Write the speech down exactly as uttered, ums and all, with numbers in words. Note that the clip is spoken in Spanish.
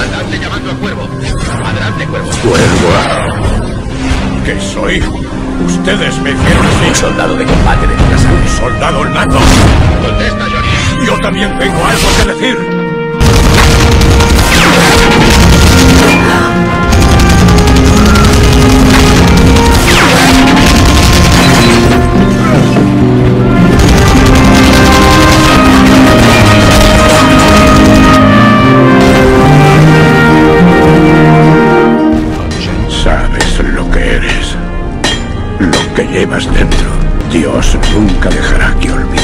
Comandante llamando a Cuervo. Adelante, Cuervo. Cuervo. ¿Qué soy? Ustedes me hicieron así. Un soldado de combate de casa. Un soldado al mando. Contesta, Johnny. Yo también tengo algo que decir. Sabes lo que eres, lo que llevas dentro. Dios nunca dejará que olvides.